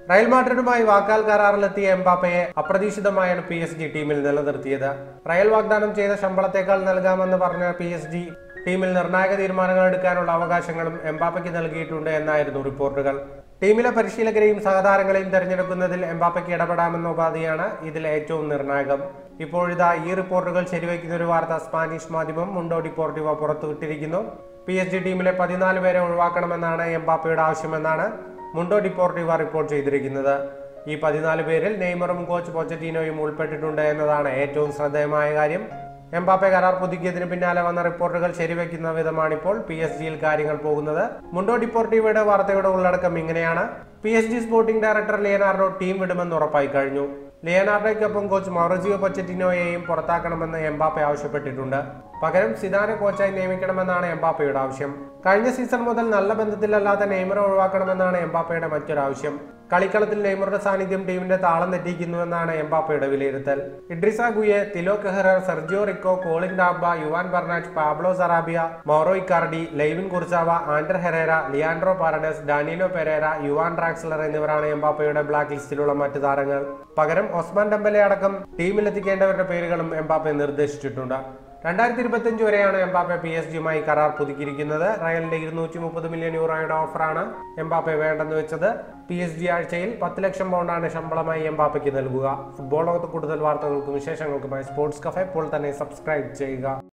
Real മാഡ്രിഡുമായി വാക്കാൽ കരാറിലെത്തിയ എംബാപ്പയെ അപ്രതീക്ഷിതമായാണ് PSG ടീമിൽ നിലനിർത്തിയത്. Real വാഗ്ദാനം ചെയ്ത ശമ്പളത്തേക്കാൾ നൽകാമെന്ന് പറഞ്ഞ PSG ടീമിൽ നിർണായക തീരുമാനങ്ങൾ എടുക്കാനുള്ള അവകാശങ്ങളും എംബാപ്പയ്ക്ക് നൽകിയിട്ടുണ്ട് എന്നായിരുന്നു റിപ്പോർട്ടുകൾ. ടീമിലെ പരിശീലകരെയും സഹതാരങ്ങളെയും തെരഞ്ഞെടുക്കുന്നതിൽ എംബാപ്പയ്ക്ക് ഇടപെടാമെന്ന ഉപാധിയാണ് ഇതിൽ ഏറ്റവും നിർണായകം. ഇപ്പോഴിതാ ഈ റിപ്പോർട്ടുകൾ ശരിവയ്ക്കുന്ന ഒരു വാർത്ത സ്പാനിഷ് മാധ്യമം മുണ്ടോ ഡിപ്പോർട്ടിവോ പുറത്തുവിട്ടിരിക്കുന്നു. PSG ടീമിലെ 14 പേരെ ഒഴിവാക്കണമെന്നാണ് എംബാപ്പയുടെ ആവശ്യമെന്നാണ് മുണ്ടോ ഡിപ്പോർട്ടിവോ റിപ്പോർട്ട് ചെയ്തിരിക്കുന്നത്. ഈ 14 പേരിൽ നെയ്മറും കോച്ച് പൊച്ചറ്റീനോയും ഉൾപ്പെട്ടിട്ടുണ്ട് എന്നതാണ് ഏറ്റവും ശ്രദ്ധേയമായ കാര്യം. എംബാപ്പെ കരാർ പുതുക്കിയതിന് പിന്നാലെ വന്ന റിപ്പോർട്ടുകൾ ശരിവെക്കുന്ന വിധമാണിപ്പോൾ PSG-യിൽ കാര്യങ്ങൾ പോകുന്നത്. മുണ്ടോ ഡിപ്പോർട്ടിവോയുടെ വാർത്തയുടെ ഉള്ളടക്കം ഇങ്ങനെയാണ്. PSG sporting director Leonardo team വിടുമെന്ന് ഉറപ്പായി കഴിഞ്ഞു. ലിയനാർഡോയ്ക്കൊപ്പം കോച്ച് മൗറിസിയോ പൊച്ചറ്റിനോയെയും പുറത്താക്കണമെന്ന് എംബാപ്പെ ആവശ്യപ്പെട്ടിട്ടുണ്ട്. പകരം സിദാനെ കോച്ചായി നിയമിക്കണമെന്നാണ് എംബാപ്പയുടെ ആവശ്യം. കഴിഞ്ഞ സീസൺ മുതൽ നല്ല ബന്ധത്തിലല്ലാത്ത നെയ്മറെ ഒഴിവാക്കണമെന്നാണ് എംബാപ്പയുടെ മറ്റൊരാവശ്യം. കളിക്കളത്തിൽ നെയ്മറുടെ സാന്നിധ്യം ടീമിന്റെ താളം തെറ്റിക്കുന്നുവെന്നാണ് എംബാപ്പയുടെ വിലയിരുത്തൽ. Idrissa Gueye, Thilo Kehrer, Sergio Rico, Colin Dagba, Juan Bernat, Pablo Sarabia, Mauro Icardi, Layvin Kurzawa, Ander Herrera, Leandro Paredes, Danilo Pereira, Juan Draxler എന്നിവരാണ് എംബാപ്പയുടെ ബ്ലാക്ക് ലിസ്റ്റിലുള്ള മറ്റു താരങ്ങൾ. പകരം ഒസ്മാൻ ഡെംബലെ അടക്കം ടീമിലെത്തിക്കേണ്ടവരുടെ പേരുകളും എംബാപ്പെ നിർദ്ദേശിച്ചിട്ടുണ്ട്. 2025 വരെയാണ് എംബാപ്പെ PSG-യുമായി കരാർ പുതുക്കിയിരിക്കുന്നത്. റയലിന്റെ 230 മില്യൺ യൂറോയുടെ ഓഫറാണ് എംബാപ്പെ വേണ്ടെന്ന് വെച്ചത്. PSG ആഴ്ചയിൽ 10 ലക്ഷം പൗണ്ടാണ് ശമ്പളമായി എംബാപ്പയ്ക്ക് നൽകുക. ഫുട്ബോൾ ലോകത്ത് കൂടുതൽ വാർത്തകൾക്കും വിശേഷങ്ങൾക്കുമായി സ്പോർട്സ് കഫേ ഇപ്പോൾ തന്നെ സബ്സ്ക്രൈബ് ചെയ്യുക.